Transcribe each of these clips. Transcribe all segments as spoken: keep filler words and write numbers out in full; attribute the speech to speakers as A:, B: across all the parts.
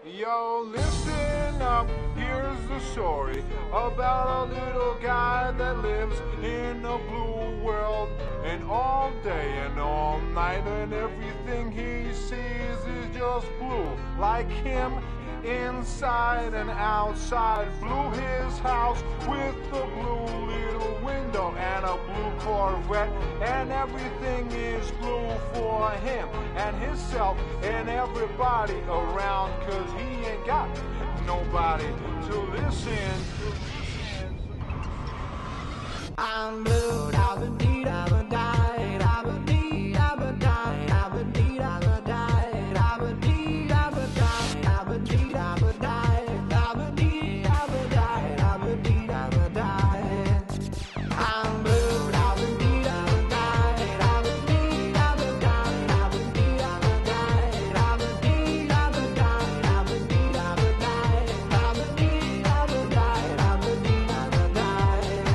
A: Yo, listen up, here's the story about a little guy that lives in a blue world. And all day and all night and everything he sees is just blue. Like him, inside and outside. Blue his house with a blue little window and a blue Corvette. And everything is blue for him and himself and everybody around, 'cause he ain't got nobody to listen.
B: I'm blue, I've been deed, I've been died, I've been deed, I've been died, I've been deed, I've been died, I've been deed, I've been died, I've been deed, I've been died, I've been deed, I've been died, I've been deed, I've been died. I'm blue, I've been deed, I've been died, I've been deed, I've been died, I've been deed, I've been died, I've been deed, I've been died, I've been deed, I've been died, I've been deed, I've been died, I've been deed, I've been died.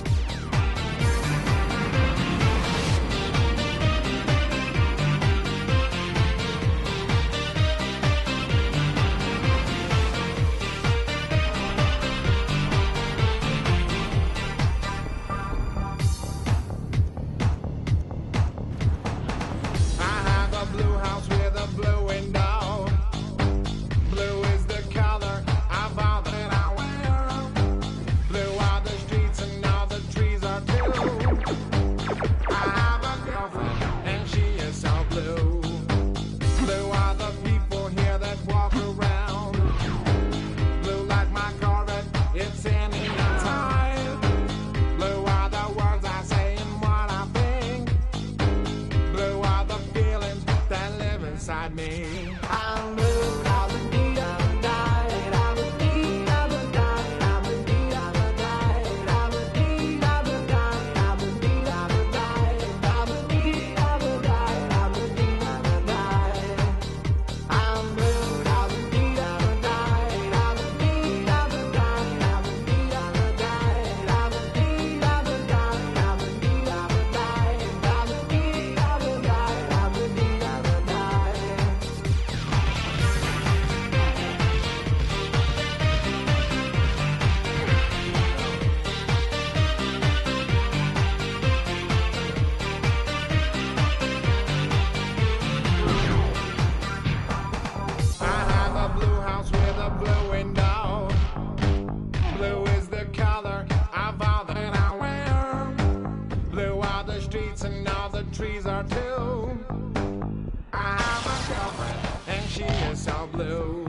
A: I have a blue house with a blue window. Blue is the color of all that I wear. Blue are the streets and all the trees are too. I have a girlfriend and she is so blue. Blue are the people here that walk around. Blue like my Corvette, it's any time. Blue are the words I say and what I think. Blue are the feelings that live inside me.
B: I'm blue, I've been deed, I've been died, I've been deed, I've been died, I've been deed, I've been died, I've been deed, I've been died, I've been deed, I've been died, I've been deed, I've been died, I've been deed, I've been died. I'm blue, I've been deed, I've been died, I've been deed, I've been died, I've been deed, I've been died, I've been deed, I've been died, I've been deed, I've been died, I've been deed, I've been died, I've been deed, I've been died.
A: I have a blue house with a blue window. Blue is the color of all that I wear. Blue are the streets and all the trees are too. I have a girlfriend and she is so blue.